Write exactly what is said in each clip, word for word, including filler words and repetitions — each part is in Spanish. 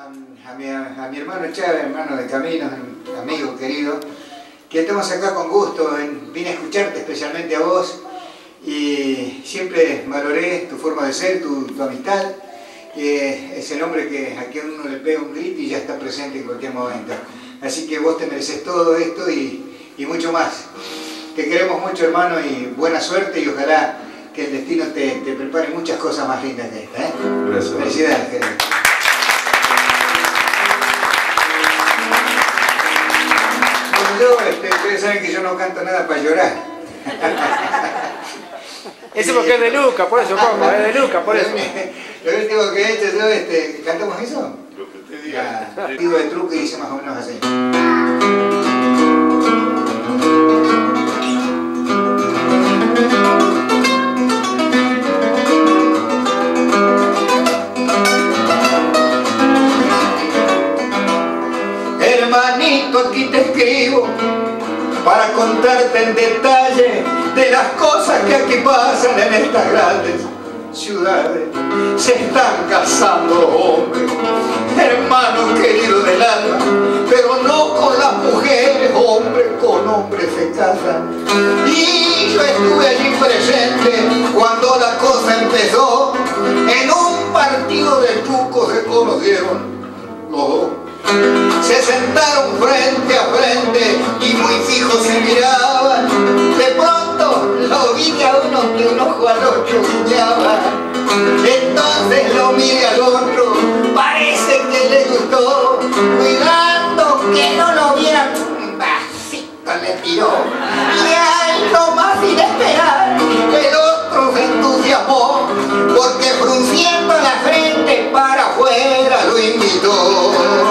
a, a, mi, a mi hermano Chávez, hermano de Caminos, amigo querido, que estamos acá con gusto. En, vine a escucharte especialmente a vos y siempre valoré tu forma de ser, tu, tu amistad. Eh, es el hombre que a quien uno le pega un grito y ya está presente en cualquier momento. Así que vos te mereces todo esto y, y mucho más. Te queremos mucho, hermano, y buena suerte, y ojalá que el destino te, te prepare muchas cosas más lindas que esta, ¿eh? Gracias. Felicidades, querido. Bueno, yo, este, ustedes saben que yo no canto nada para llorar. Ese porque es de Luca, por eso, Coco, es de Luca, por eso. Lo último que he hecho yo, este, ¿cantamos eso? Lo que te diga. El digo de truco y dice más o menos así. Hermanito, aquí te escribo para contarte en detalle de las cosas que aquí pasan en estas grandes ciudades. Se están casando los hombres, hermanos queridos del alma, pero no con las mujeres, hombres con hombres se casan. Y yo estuve allí presente cuando la cosa empezó. En un partido de truco se conocieron los dos. Se sentaron frente a frente y muy fijos se miraban. De pronto lo vi que a uno que un ojo al otro guiñaba. Entonces lo miré al otro, parece que le gustó. Cuidando que no lo vieran, un vasito le tiró. Y al no más sin esperar, el otro se entusiasmó, porque frunciendo la frente para afuera lo invitó.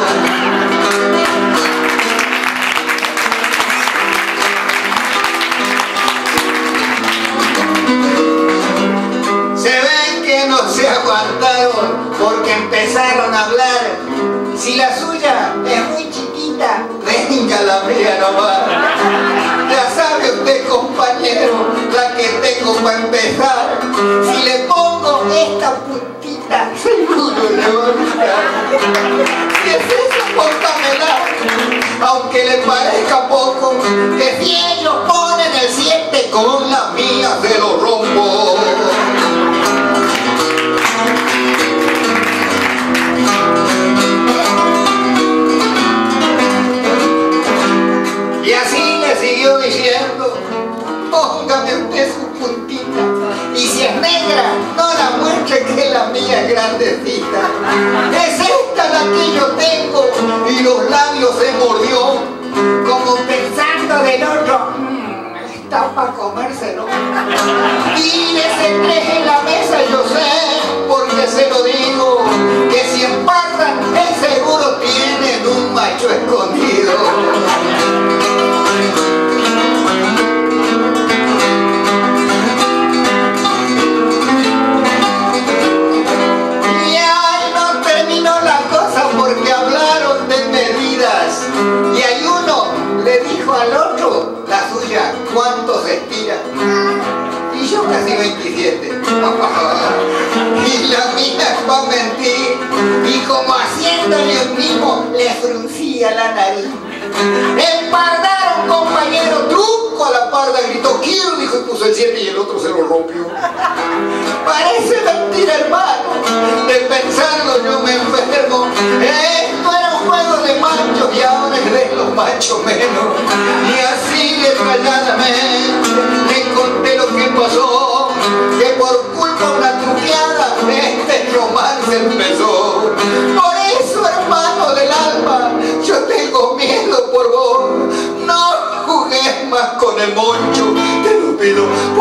Se aguantaron porque empezaron a hablar. Si la suya es muy chiquita, venga la mía nomás. Ya sabe usted, compañero, la que tengo para empezar. Si le pongo esta puntita, seguro le va a gustar. Si es eso, póngamela, aunque le parezca poco, que si ellos ponen el siete con la mía se lo rompo. Y así le siguió diciendo, póngame usted su puntita, y si es negra, no la muestre que la mía es grandecita. Es esta la que yo tengo, y los labios se mordió, como pensando del otro, mmm, está para comérselo. Y ese tres en la mesa yo sé, porque se lo digo, que si empatan, el seguro tienen un macho escondido. Porque hablaron de medidas y hay uno le dijo al otro, la suya, ¿cuánto se estira? Y yo casi veintisiete. Y la mía va a mentir, y como haciéndole un mimo le fruncía la nariz. Empardaron, compañero, truco a la parda, gritó quiero, dijo y puso el siete y el otro se lo rompió. Parece mentira, hermano, de pensarlo yo me enfermo. Esto era un juego de machos y ahora es de los machos menos. Y así detalladamente le conté lo que pasó, que por culpa de una truqueada este romance empezó. Por eso, hermano del alma, yo tengo miedo por vos. No jugues más con el moncho, te lo pido,